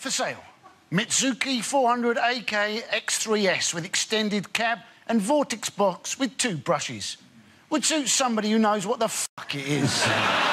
For sale, Mitsuki 400 AK X3S with extended cab and vortex box with 2 brushes. Would suit somebody who knows what the fuck it is.